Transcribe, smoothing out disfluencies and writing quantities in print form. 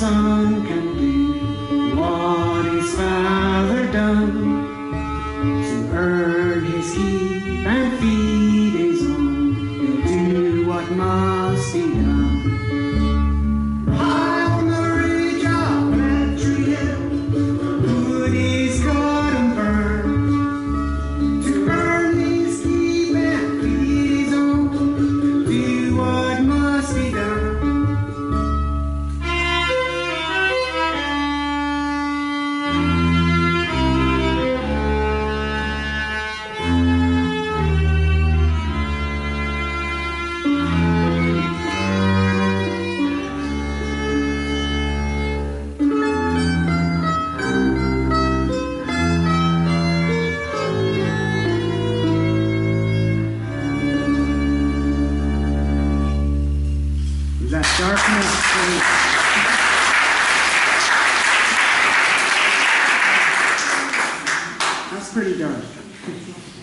son can do what his father done to earn his keep and feed his own. He'll do what must be done. High on the ridge of Bantry Hill, wood is cut and burned to earn his keep and feed his own. Do what must be done. That darkness, that's pretty dark.